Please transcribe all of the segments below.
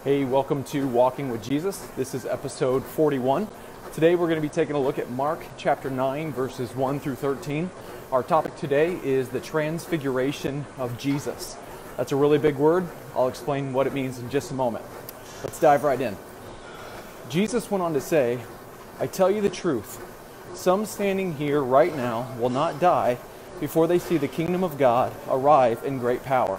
Hey, welcome to Walking with Jesus. This is episode 41. Today we're going to be taking a look at Mark chapter 9, verses 1 through 13. Our topic today is the transfiguration of Jesus. That's a really big word. I'll explain what it means in just a moment. Let's dive right in. Jesus went on to say, "I tell you the truth, some standing here right now will not die before they see the kingdom of God arrive in great power."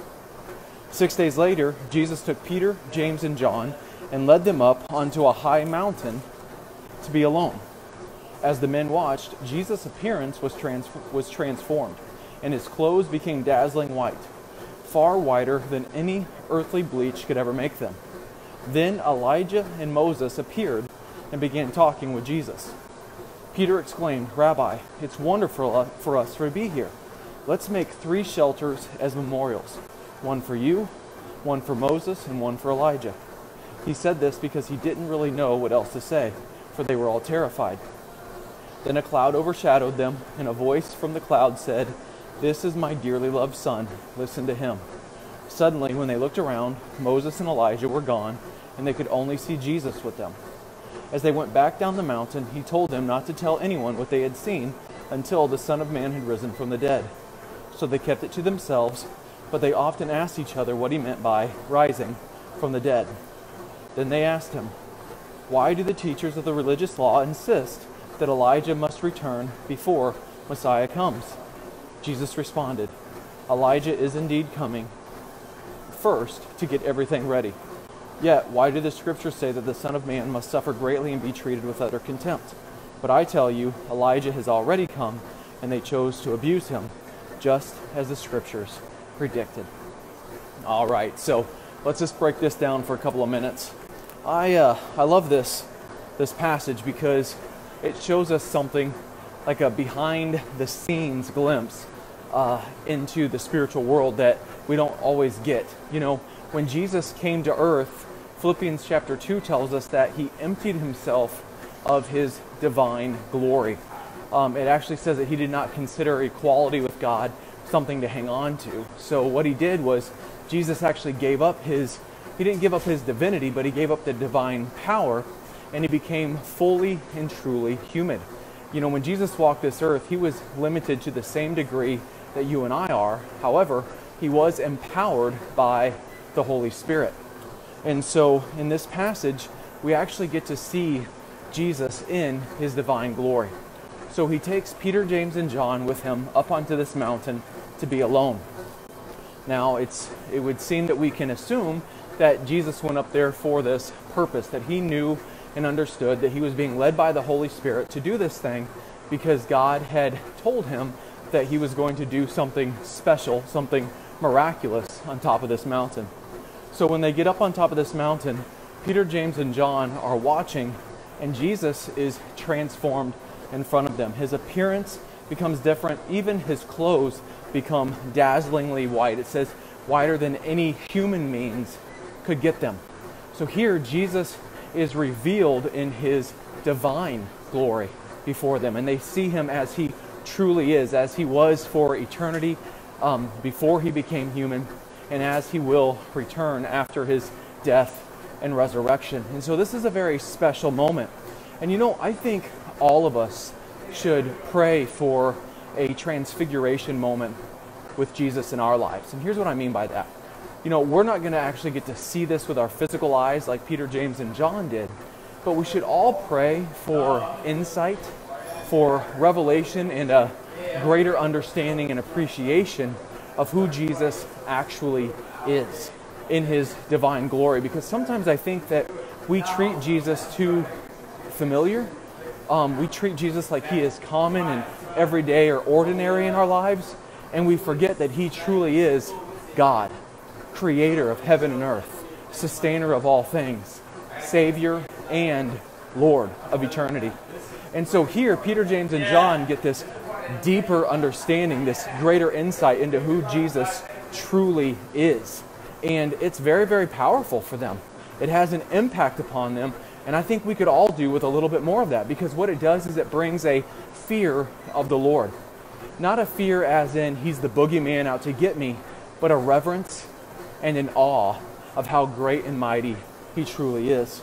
6 days later, Jesus took Peter, James, and John and led them up onto a high mountain to be alone. As the men watched, Jesus' appearance was transformed, and his clothes became dazzling white, far whiter than any earthly bleach could ever make them. Then Elijah and Moses appeared and began talking with Jesus. Peter exclaimed, "Rabbi, it's wonderful for us to be here. Let's make 3 shelters as memorials. One for you, one for Moses, and one for Elijah." He said this because he didn't really know what else to say, for they were all terrified. Then a cloud overshadowed them, and a voice from the cloud said, "This is my dearly loved son. Listen to him." Suddenly, when they looked around, Moses and Elijah were gone, and they could only see Jesus with them. As they went back down the mountain, he told them not to tell anyone what they had seen until the Son of Man had risen from the dead. So they kept it to themselves, but they often asked each other what he meant by rising from the dead. Then they asked him, "Why do the teachers of the religious law insist that Elijah must return before Messiah comes?" Jesus responded, "Elijah is indeed coming first to get everything ready. Yet, why do the scriptures say that the Son of Man must suffer greatly and be treated with utter contempt? But I tell you, Elijah has already come, and they chose to abuse him, just as the scriptures predicted." All right, so let's just break this down for a couple of minutes. I love this passage because it shows us something like a behind the scenes glimpse into the spiritual world that we don't always get. You know, when Jesus came to earth, Philippians chapter 2 tells us that he emptied himself of his divine glory. It actually says that he did not consider equality with God something to hang on to. So what he did was Jesus actually he didn't give up his divinity, but he gave up the divine power, and he became fully and truly human. You know, when Jesus walked this earth, he was limited to the same degree that you and I are. However, he was empowered by the Holy Spirit. And so in this passage, we actually get to see Jesus in his divine glory. So he takes Peter, James, and John with him up onto this mountain to be alone. Now, it would seem that we can assume that Jesus went up there for this purpose, that he knew and understood that he was being led by the Holy Spirit to do this thing because God had told him that he was going to do something special, something miraculous on top of this mountain. So when they get up on top of this mountain, Peter, James, and John are watching, and Jesus is transformed in front of them. His appearance becomes different. Even his clothes become dazzlingly white. It says whiter than any human means could get them. So here Jesus is revealed in his divine glory before them, and they see him as he truly is, as he was for eternity before he became human, and as he will return after his death and resurrection. And so this is a very special moment. And you know, I think all of us should pray for a transfiguration moment with Jesus in our lives. And here's what I mean by that. You know, we're not going to actually get to see this with our physical eyes like Peter, James, and John did, but we should all pray for insight, for revelation, and a greater understanding and appreciation of who Jesus actually is in his divine glory. Because sometimes I think that we treat Jesus too familiar. We treat Jesus like he is common and everyday or ordinary in our lives, and we forget that he truly is God, creator of heaven and earth, sustainer of all things, Savior and Lord of eternity. And so here, Peter, James, and John get this deeper understanding, this greater insight into who Jesus truly is. And it's very, very powerful for them. It has an impact upon them. And I think we could all do with a little bit more of that, because what it does is it brings a fear of the Lord. Not a fear as in he's the boogeyman out to get me, but a reverence and an awe of how great and mighty he truly is.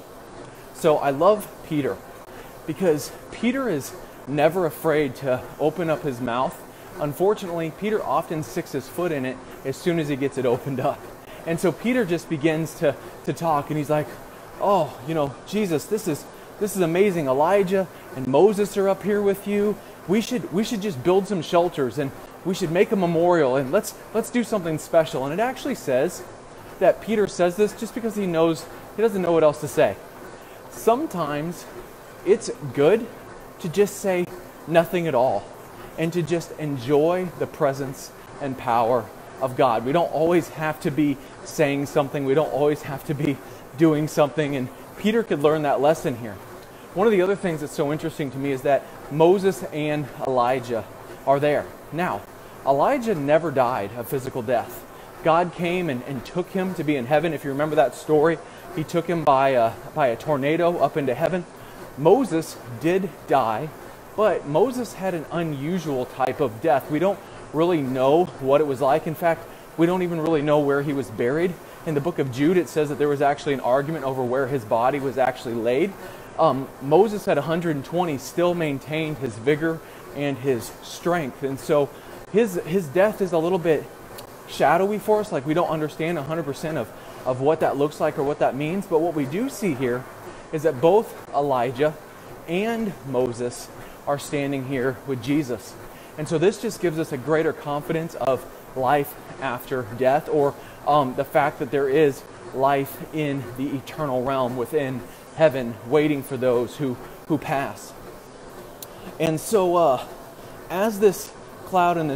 So I love Peter because Peter is never afraid to open up his mouth. Unfortunately, Peter often sticks his foot in it as soon as he gets it opened up. And so Peter just begins to talk, and he's like, oh, Jesus, this is amazing. Elijah and Moses are up here with you. We should just build some shelters, and we should make a memorial, and let's do something special. And it actually says that Peter says this just because he doesn't know what else to say. Sometimes it's good to just say nothing at all and to just enjoy the presence and power of God. We don't always have to be saying something. We don't always have to be doing something. And Peter could learn that lesson here. One of the other things that's so interesting to me is that Moses and Elijah are there. Now, Elijah never died a physical death. God came and took him to be in heaven. If you remember that story, he took him by a tornado up into heaven. Moses did die, but Moses had an unusual type of death. We don't really know what it was like. In fact, we don't even really know where he was buried. In the book of Jude, it says that there was actually an argument over where his body was actually laid. Moses at 120 still maintained his vigor and his strength. And so his death is a little bit shadowy for us. Like, we don't understand 100% of what that looks like or what that means. But what we do see here is that both Elijah and Moses are standing here with Jesus. And so this just gives us a greater confidence of life after death, or the fact that there is life in the eternal realm within heaven waiting for those who pass. And so as this cloud and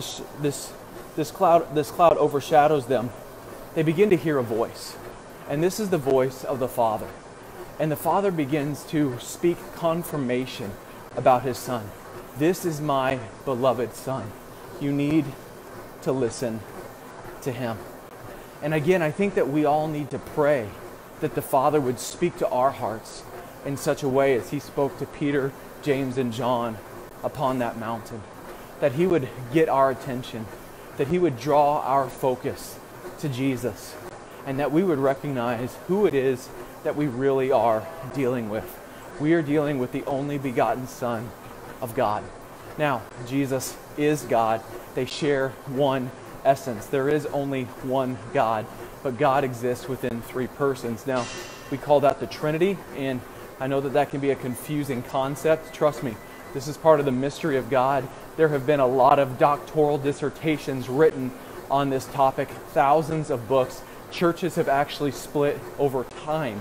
this cloud overshadows them, they begin to hear a voice. And this is the voice of the Father. And the Father begins to speak confirmation about his Son. This is my beloved Son. You need to listen to him. And again, I think that we all need to pray that the Father would speak to our hearts in such a way as he spoke to Peter, James, and John upon that mountain. That he would get our attention, that he would draw our focus to Jesus, and that we would recognize who it is that we really are dealing with. We are dealing with the only begotten Son of God. Now, Jesus is God. They share one essence. There is only one God, but God exists within three persons. Now, we call that the Trinity, and I know that that can be a confusing concept. Trust me, this is part of the mystery of God. There have been a lot of doctoral dissertations written on this topic, thousands of books. Churches have actually split over time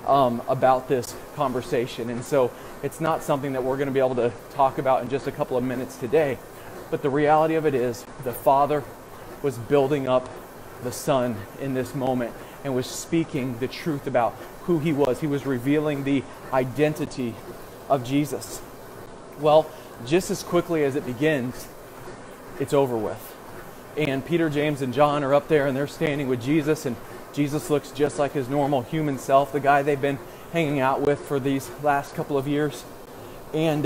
about this conversation. And so it's not something that we're going to be able to talk about in just a couple of minutes today. But the reality of it is the Father was building up the Son in this moment and was speaking the truth about who he was. He was revealing the identity of Jesus. Well, just as quickly as it begins, it's over with. And Peter, James, and John are up there and they're standing with Jesus, and Jesus looks just like his normal human self, the guy they've been hanging out with for these last couple of years. And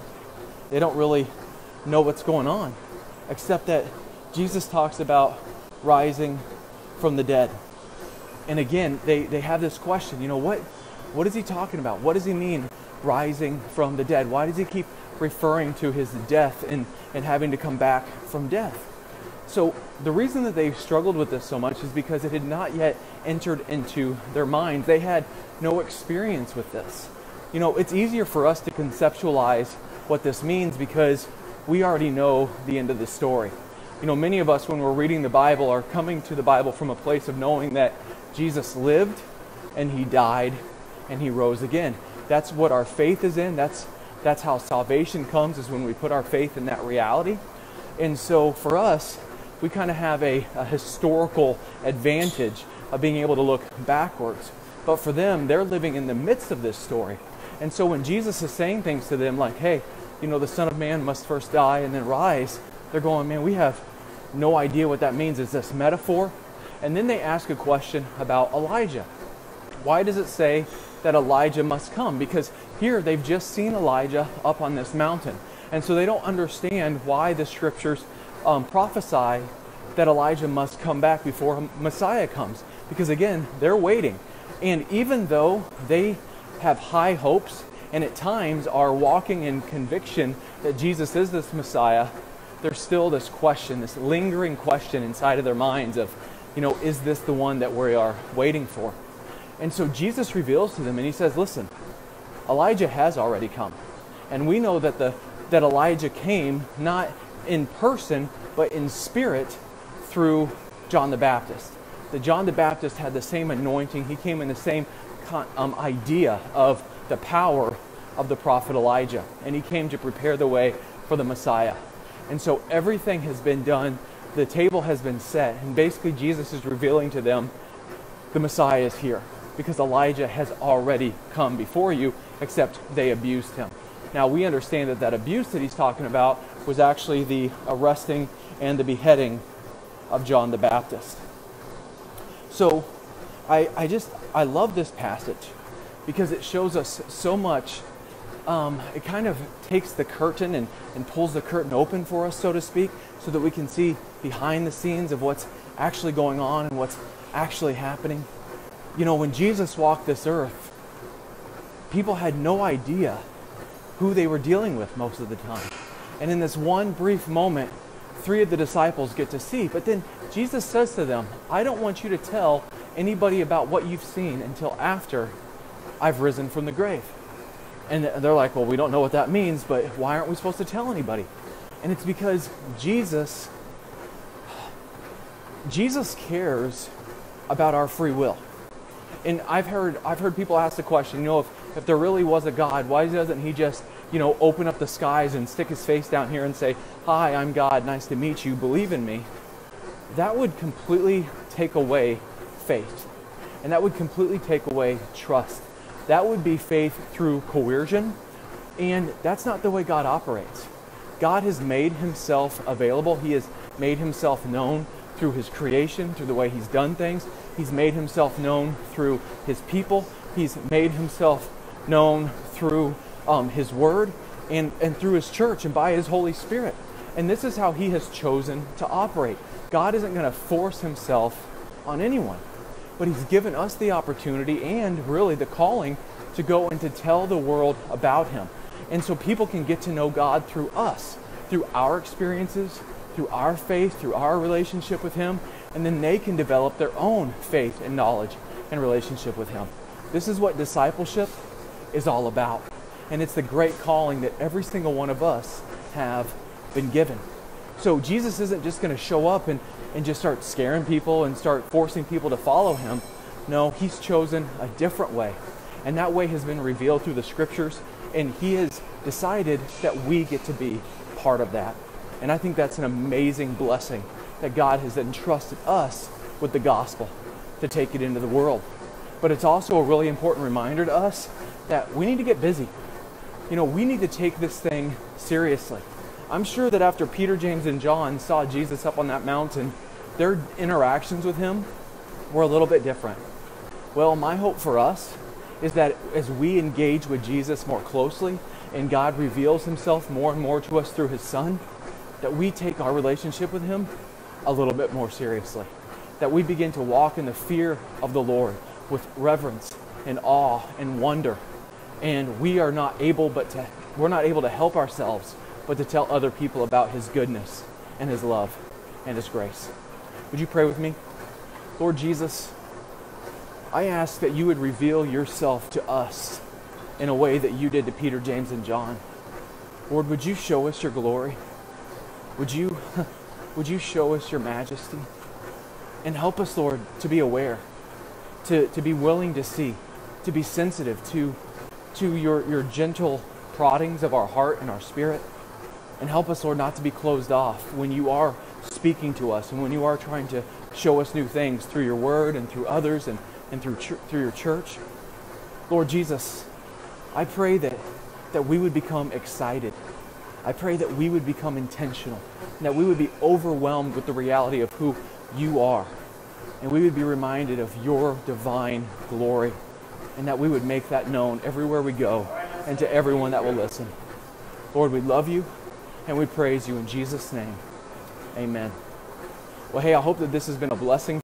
they don't really know what's going on, except that Jesus talks about rising from the dead. And again, they have this question, what is he talking about? What does he mean, rising from the dead? Why does he keep referring to his death and having to come back from death? So the reason that they struggled with this so much is because it had not yet entered into their minds. They had no experience with this. It's easier for us to conceptualize what this means because we already know the end of the story. Many of us, when we're reading the Bible, are coming to the Bible from a place of knowing that Jesus lived and he died and he rose again. That's what our faith is in. That's how salvation comes, is when we put our faith in that reality. And so for us, we kind of have a historical advantage of being able to look backwards. But for them, they're living in the midst of this story. And so when Jesus is saying things to them like, hey, the Son of Man must first die and then rise, they're going, man, we have no idea what that means. Is this metaphor? And then they ask a question about Elijah. Why does it say that Elijah must come? Because here they've just seen Elijah up on this mountain. And so they don't understand why the scriptures prophesy that Elijah must come back before Messiah comes. Because again, they're waiting. And even though they have high hopes and at times are walking in conviction that Jesus is this Messiah, there's still this question, this lingering question inside of their minds of, is this the one that we are waiting for? And so Jesus reveals to them and he says, listen, Elijah has already come. And we know that that Elijah came not in person, but in spirit through John the Baptist. That John the Baptist had the same anointing. He came in the same idea of the power of the prophet Elijah. And he came to prepare the way for the Messiah. And so everything has been done. The table has been set. And basically Jesus is revealing to them the Messiah is here. Because Elijah has already come before you, except they abused him. Now we understand that abuse that he's talking about was actually the arresting and the beheading of John the Baptist. So I love this passage because it shows us so much. It kind of takes the curtain and pulls the curtain open for us, so to speak, so that we can see behind the scenes of what's actually going on and what's actually happening. When Jesus walked this earth, people had no idea who they were dealing with most of the time. And in this one brief moment, 3 of the disciples get to see. But then Jesus says to them, I don't want you to tell anybody about what you've seen until after I've risen from the grave. And they're like, well, we don't know what that means, but why aren't we supposed to tell anybody? And it's because Jesus cares about our free will. And I've heard people ask the question, if there really was a God, why doesn't he just, open up the skies and stick his face down here and say, hi, I'm God, nice to meet you, believe in me? That would completely take away faith. And that would completely take away trust. That would be faith through coercion. And that's not the way God operates. God has made himself available. He has made himself known through his creation, through the way he's done things. He's made himself known through his people. He's made himself known through his word and through his church and by his Holy Spirit. And this is how he has chosen to operate. God isn't going to force himself on anyone, but he's given us the opportunity and really the calling to go and to tell the world about him. And so people can get to know God through us, through our experiences, through our faith, through our relationship with him, and then they can develop their own faith and knowledge and relationship with him. This is what discipleship is all about. And it's the great calling that every single one of us have been given. So Jesus isn't just going to show up and just start scaring people and start forcing people to follow him. No, he's chosen a different way. And that way has been revealed through the scriptures. And he has decided that we get to be part of that. And I think that's an amazing blessing that God has entrusted us with the gospel to take it into the world. But it's also a really important reminder to us that we need to get busy. We need to take this thing seriously. I'm sure that after Peter, James, and John saw Jesus up on that mountain, their interactions with him were a little bit different. Well, my hope for us is that as we engage with Jesus more closely and God reveals himself more and more to us through his Son, that we take our relationship with him a little bit more seriously. That we begin to walk in the fear of the Lord with reverence and awe and wonder. And we're not able to help ourselves but to tell other people about his goodness and his love and his grace. Would you pray with me? Lord Jesus, I ask that you would reveal yourself to us in a way that you did to Peter, James, and John. Lord, would you show us your glory? Would you show us your majesty? And help us, Lord, to be aware, to be willing to see, to be sensitive to your gentle proddings of our heart and our spirit. And help us, Lord, not to be closed off when you are speaking to us and when you are trying to show us new things through your word and through others and through your church. Lord Jesus, I pray that we would become excited. I pray that we would become intentional and that we would be overwhelmed with the reality of who you are. And we would be reminded of your divine glory and that we would make that known everywhere we go and to everyone that will listen. Lord, we love you and we praise you in Jesus' name. Amen. Well, hey, I hope that this has been a blessing